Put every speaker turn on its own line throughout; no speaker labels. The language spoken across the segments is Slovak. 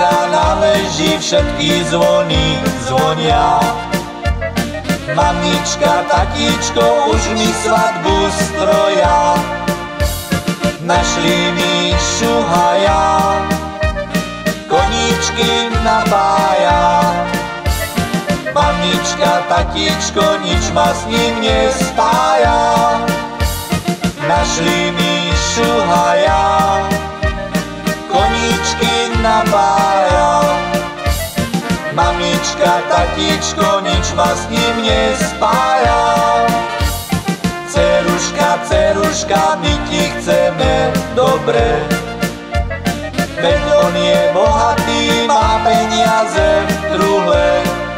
večera na veži všetky zvony zvonia. Mamička, tatíčko, už mi svadbu stroja. Našli mi šuhaja, koníčky napája. Mamička, tatíčko, nič ma s ním nespája. Našli mi šuhaja, koníčky napája. Mamička, tatíčko, nič ma s ním nespája. Ceruška, ceruška, my ti chceme dobre, veď on je bohatý, má peniaze v truhle.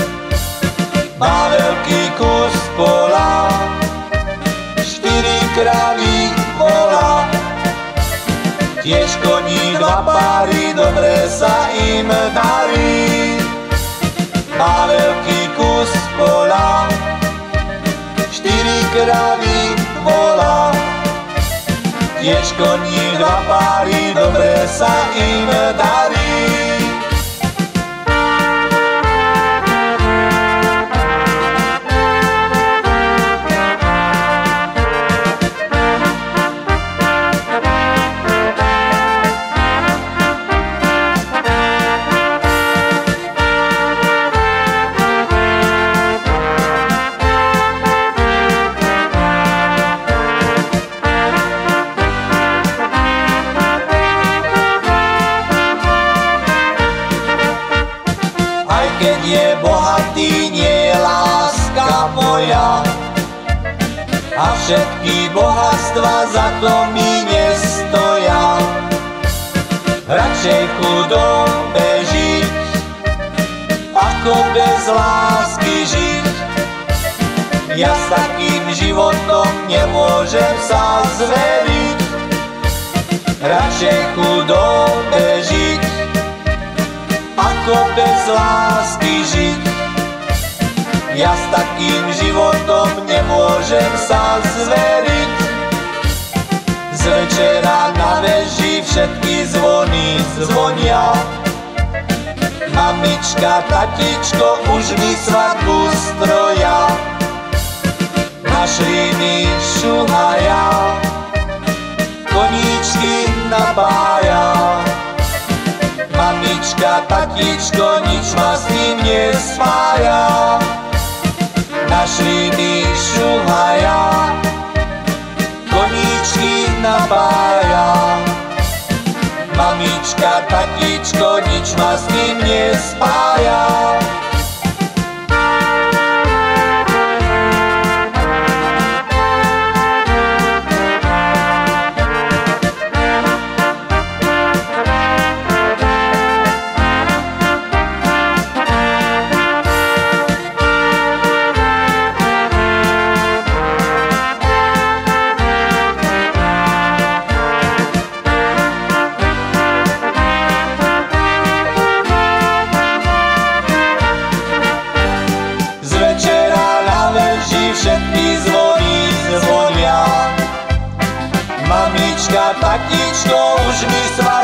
Má veľký kus pola, 4 kravy vola, tiež koní 2 páry, dobre sa im darí. Má veľký kus pola, 4 kravy vola, tiež koní 2 páry, dobre sa im darí. Keď je bohatý, nie je láska moja, a všetky bohatstva za to mi nestoja. Radšej chudobe žiť, ako bez lásky žiť. Ja s takým životom nemôžem sa zveriť. Radšej chudobe žiť, ako bez lásky žiť. Ja s takým životom nemôžem sa zveriť. Z večera na veži všetky zvony zvonia. Mamička, tatíčko, už mi svadbu stroja. Našli mi šuhaja, koníčky napája. Mamička, tatíčko, nič ma s ním nespája. Našli mi šuhaja, koníčky napája. Mamička, tatíčko, nič ma s ním nespája. Všetky zvony zvonia. Mamička, tatíčko, už mi svadbu